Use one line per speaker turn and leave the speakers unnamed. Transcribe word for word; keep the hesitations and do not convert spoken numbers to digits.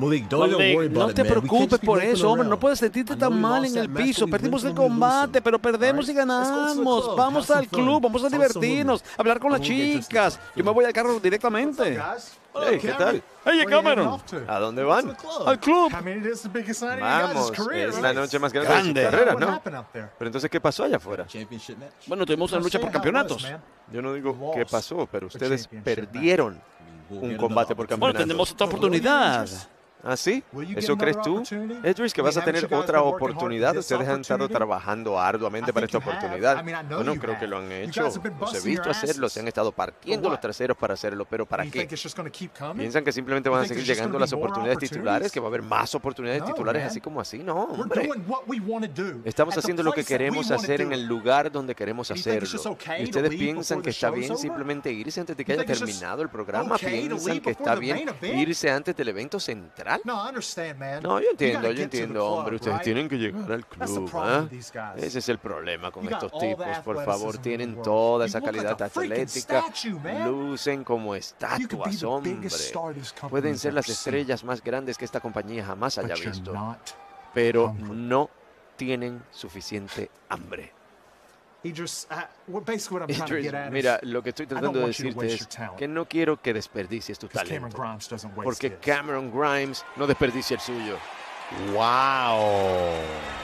Malik,
no te preocupes por eso, hombre. No puedes sentirte tan mal en el piso. Perdimos el combate, pero perdemos y ganamos. Vamos al club, vamos a divertirnos, a hablar con las chicas. Yo me voy al carro directamenté.
Hey, ¿qué tal?
Hey, Cameron.
¿A dónde van?
Al club.
Vamos, es la noche más grande,
Grande.
de su carrera, ¿no? Pero entonces, ¿qué pasó allá afuera?
Bueno, tuvimos una lucha por campeonatos.
Yo no digo qué pasó, pero ustedes perdieron un combate por
Bueno,
campeonato.
tendremos otra oportunidad.
¿Ah, sí? ¿Eso crees tú? Edris, que vas a tener otra oportunidad. Ustedes han estado trabajando arduamente para esta oportunidad. Bueno, creo que lo han hecho. Los he visto hacerlo. Se han estado partiendo los traseros para hacerlo. ¿Pero para qué? ¿Piensan que simplemente van a seguir llegando las oportunidades titulares? ¿Que va a haber más oportunidades titulares así como así? No, hombre. Estamos haciendo lo que queremos hacer en el lugar donde queremos hacerlo. ¿Y ustedes piensan que está bien simplemente irse antes de que haya terminado el programa? ¿Piensan que está bien irse antes del evento central? No, yo entiendo, yo entiendo, hombre. Ustedes tienen que llegar al club, ¿eh? Ese es el problema con estos tipos. Por favor, tienen toda esa calidad atlética. Lucen como estatuas, hombre. Pueden ser las estrellas más grandes que esta compañía jamás haya visto. Pero no tienen suficiente hambre.
Idris, uh, basically what I'm trying to
Idris,
get at
mira,
is,
lo que estoy
I don't
tratando de
want you to
decirte
waste
es
your talent.
que no quiero que desperdicies tu
Because Cameron
talento.
Grimes doesn't waste
Porque
his.
Cameron Grimes no desperdicia el suyo.
¡Wow!